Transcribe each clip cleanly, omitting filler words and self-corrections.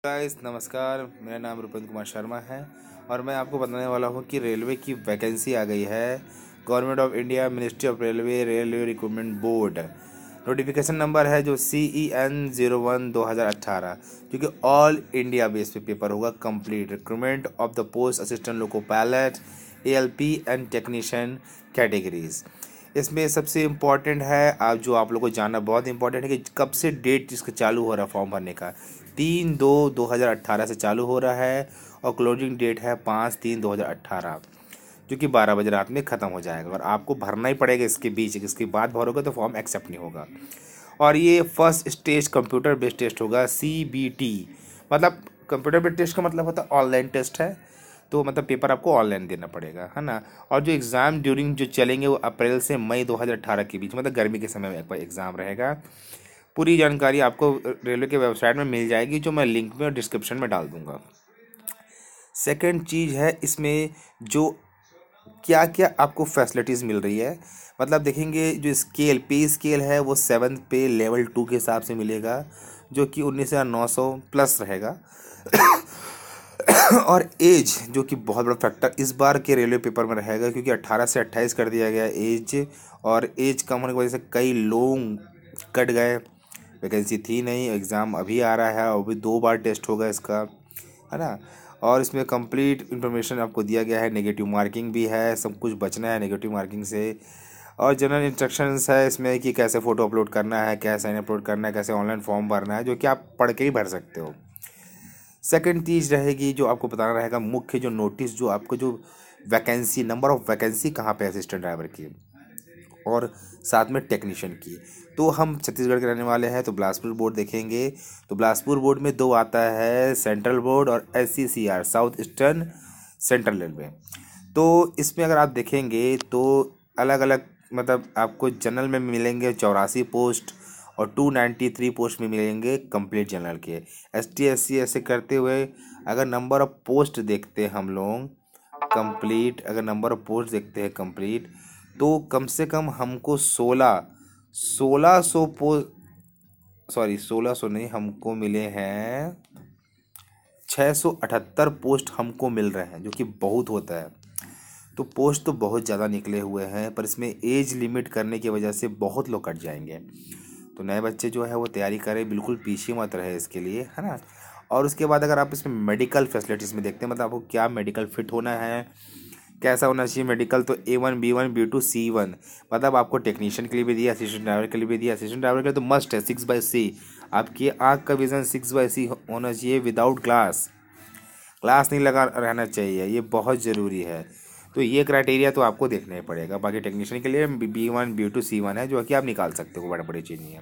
Guys नमस्कार, मेरा नाम रुपेंद्र कुमार शर्मा है और मैं आपको बताने वाला हूँ कि रेलवे की वैकेंसी आ गई है। Government of India, ministry of railway recruitment board, notification number है जो CEN01/2018, जो कि ऑल इंडिया बेस पे पेपर होगा। Complete recruitment of the post assistant loco pilot, ALP and technician categories. इसमें सबसे इम्पॉर्टेंट है आप लोगों को जानना बहुत इंपॉर्टेंट है कि कब से डेट इसका चालू हो रहा है फॉर्म भरने का। 3/2/2018 से चालू हो रहा है और क्लोजिंग डेट है 5/3/2018, जो कि 12 बजे रात में ख़त्म हो जाएगा और आपको भरना ही पड़ेगा इसके बीच। इसके बाद भरोगे तो फॉर्म एक्सेप्ट नहीं होगा। और ये first stage computer based test होगा, CBT। मतलब कंप्यूटर बेस्ड टेस्ट का मतलब होता है ऑनलाइन टेस्ट है, तो मतलब पेपर आपको ऑनलाइन देना पड़ेगा, है ना। और जो एग्ज़ाम ड्यूरिंग जो चलेंगे वो अप्रैल से मई 2018 के बीच, मतलब गर्मी के समय में एक बार एग्ज़ाम रहेगा। पूरी जानकारी आपको रेलवे के वेबसाइट में मिल जाएगी, जो मैं लिंक में और डिस्क्रिप्शन में डाल दूंगा। सेकंड चीज़ है इसमें जो क्या क्या आपको फैसिलिटीज़ मिल रही है। मतलब देखेंगे जो पे स्केल है वो 7th पे लेवल 2 के हिसाब से मिलेगा, जो कि 19,900 प्लस रहेगा। और एज, जो कि बहुत बड़ा फैक्टर इस बार के रेलवे पेपर में रहेगा, क्योंकि 18 से 28 कर दिया गया एज, और एज कम होने की वजह से कई लोग कट गए। वैकेंसी थी नहीं, एग्ज़ाम अभी आ रहा है और अभी 2 बार टेस्ट होगा इसका, है ना। और इसमें कंप्लीट इन्फॉर्मेशन आपको दिया गया है, नेगेटिव मार्किंग भी है, सब कुछ बचना है नेगेटिव मार्किंग से। और जनरल इंस्ट्रक्शंस है इसमें कि कैसे फ़ोटो अपलोड करना है, कैसे साइन अपलोड करना है, कैसे ऑनलाइन फॉर्म भरना है, जो कि आप पढ़ के ही भर सकते हो। सेकंड चीज़ रहेगी जो आपको बताना रहेगा, मुख्य जो नोटिस, जो आपको जो वैकेंसी, नंबर ऑफ वैकेंसी कहाँ पे असिस्टेंट ड्राइवर की और साथ में टेक्नीशियन की। तो हम छत्तीसगढ़ के रहने वाले हैं तो बिलासपुर बोर्ड देखेंगे। तो बिलासपुर बोर्ड में 2 आता है, सेंट्रल बोर्ड और SCCR, south eastern central railway. तो इसमें अगर आप देखेंगे तो अलग अलग, मतलब आपको जनरल में मिलेंगे 84 पोस्ट और 293 पोस्ट में मिलेंगे कंप्लीट जनरल के। ST SC ऐसे करते हुए अगर नंबर ऑफ पोस्ट देखते हैं हम लोग कंप्लीट, अगर नंबर ऑफ पोस्ट देखते हैं कंप्लीट, तो कम से कम हमको 1600 पोस्ट, सॉरी 1600 नहीं, हमको मिले हैं 678 पोस्ट हमको मिल रहे हैं, जो कि बहुत होता है। तो पोस्ट तो बहुत ज़्यादा निकले हुए हैं, पर इसमें एज लिमिट करने की वजह से बहुत लोग कट जाएंगे। तो नए बच्चे जो है वो तैयारी करें, बिल्कुल पीछे मत रहे इसके लिए, है ना। और उसके बाद अगर आप इसमें मेडिकल फैसिलिटीज़ में देखते हैं, मतलब आपको क्या मेडिकल फिट होना है, कैसा होना चाहिए मेडिकल, तो A1 B1 B2 C1, मतलब आपको टेक्नीशियन के लिए भी दिया, असिस्टेंट ड्राइवर के लिए भी दिया। असिस्टेंट ड्राइवर के लिए तो मस्ट है 6/C, आपकी आँख का विजन 6/C होना चाहिए विदाउट ग्लास, ग्लास नहीं लगा रहना चाहिए, ये बहुत ज़रूरी है। तो ये क्राइटेरिया तो आपको देखना ही पड़ेगा। बाकी टेक्नीशियन के लिए B1 B2 C1 है, जो कि आप निकाल सकते हो, बड़ी बड़ी चीज़ नहीं है।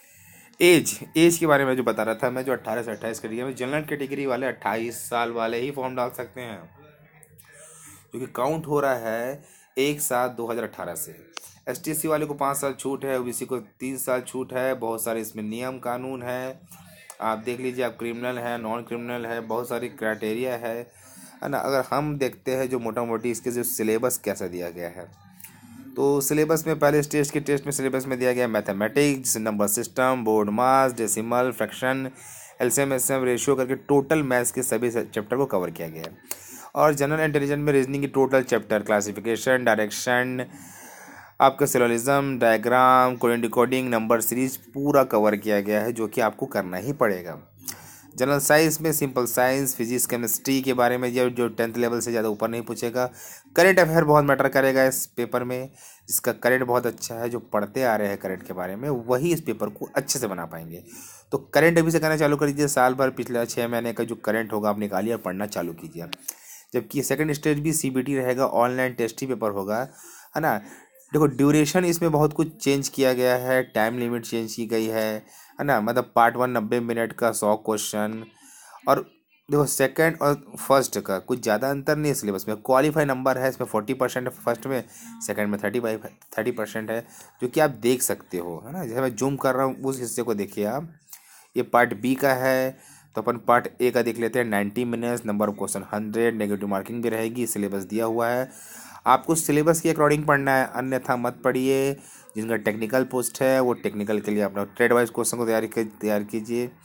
एज के बारे में जो बता रहा था मैं, जो 18 से 28 कैटेगरी में, जनरल कैटेगरी वाले 28 साल वाले ही फॉर्म डाल सकते हैं, क्योंकि काउंट हो रहा है 1/7/2018 से। STC वाले को 5 साल छूट है, OBC को 3 साल छूट है। बहुत सारे इसमें नियम कानून है, आप देख लीजिए। आप क्रिमिनल है, नॉन क्रिमिनल है, बहुत सारी क्राइटेरिया है ना। अगर हम देखते हैं जो मोटा मोटी इसके जो सिलेबस कैसा दिया गया है, तो सिलेबस में पहले स्टेज के टेस्ट में सिलेबस में दिया गया mathematics, number system, BODMAS, decimal, fraction, LCM SCM ratio करके टोटल मैथ्स के सभी चैप्टर को कवर किया गया है। और जनरल इंटेलिजेंस में रीजनिंग की टोटल चैप्टर, क्लासिफिकेशन, डायरेक्शन, आपका syllogism, diagram, coding decoding, number series पूरा कवर किया गया है, जो कि आपको करना ही पड़ेगा। जनरल साइंस में सिंपल साइंस, फिजिक्स, केमिस्ट्री के बारे में जो 10th लेवल से ज़्यादा ऊपर नहीं पूछेगा। करेंट अफेयर बहुत मैटर करेगा इस पेपर में, जिसका करेंट बहुत अच्छा है, जो पढ़ते आ रहे हैं करेंट के बारे में वही इस पेपर को अच्छे से बना पाएंगे। तो करेंट अभी से करना चालू कर दीजिए, साल भर पिछले 6 महीने का जो करेंट होगा आप निकालिए और पढ़ना चालू कीजिए। जबकि सेकंड स्टेज भी CBT रहेगा, ऑनलाइन टेस्ट ही पेपर होगा, है ना। देखो ड्यूरेशन इसमें बहुत कुछ चेंज किया गया है, टाइम लिमिट चेंज की गई है ना। मतलब पार्ट 1 90 मिनट का 100 क्वेश्चन, और देखो सेकंड और फर्स्ट का कुछ ज़्यादा अंतर नहीं है सिलेबस में। क्वालिफाई नंबर है इसमें 40% फर्स्ट में, सेकंड में 30% है, जो कि आप देख सकते हो, है ना। जैसे मैं जूम कर रहा हूँ उस हिस्से को देखिए आप। ये पार्ट B का है, तो अपन पार्ट A का देख लेते हैं। 90 minutes, number of question 100, negative marking भी रहेगी, सिलेबस दिया हुआ है। आपको सिलेबस के अकॉर्डिंग पढ़ना है, अन्यथा मत पढ़िए। जिनका टेक्निकल पोस्ट है वो टेक्निकल के लिए अपना ट्रेड वाइज क्वेश्चन को तैयार कीजिए।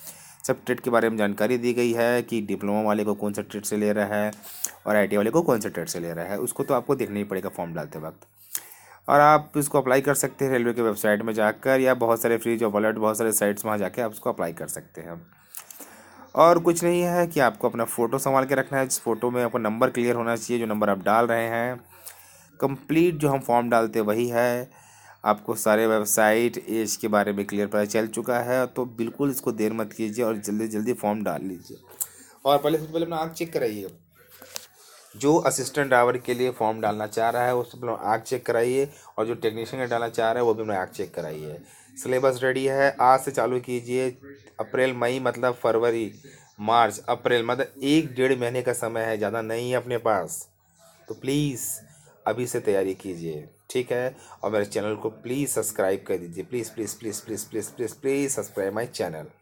सब ट्रेड के बारे में जानकारी दी गई है कि डिप्लोमा वाले को कौन सा ट्रेड से ले रहा है और आईटी वाले को कौन सा ट्रेड से ले रहा है, उसको तो आपको देखना ही पड़ेगा फॉर्म डालते वक्त। और आप इसको अप्लाई कर सकते हैं रेलवे के वेबसाइट में जाकर, या बहुत सारे फ्री जॉब अलर्ट, बहुत सारे साइट्स वहाँ जाकर आप उसको अप्लाई कर सकते हैं। और कुछ नहीं है कि आपको अपना फ़ोटो संभाल के रखना है, जिस फोटो में आपका नंबर क्लियर होना चाहिए, जो नंबर आप डाल रहे हैं। कंप्लीट जो हम फॉर्म डालते वही है। आपको सारे वेबसाइट एज के बारे में क्लियर पता चल चुका है, तो बिल्कुल इसको देर मत कीजिए और जल्दी जल्दी फॉर्म डाल लीजिए। और सबसे पहले अपना आँख चेक कराइए। जो असिस्टेंट ड्राइवर के लिए फॉर्म डालना चाह रहा है उससे पहले आँख चेक कराइए, और जो टेक्नीशियन का डालना चाह रहा है वो भी अपना आँख चेक कराइए। सिलेबस रेडी है, आज से चालू कीजिए। अप्रैल मई मतलब फरवरी मार्च अप्रैल मतलब 1-1.5 महीने का समय है, ज़्यादा नहीं है अपने पास। तो प्लीज़ अभी से तैयारी कीजिए, ठीक है। और मेरे चैनल को प्लीज़ सब्सक्राइब कर दीजिए, please please please please please please please subscribe my channel.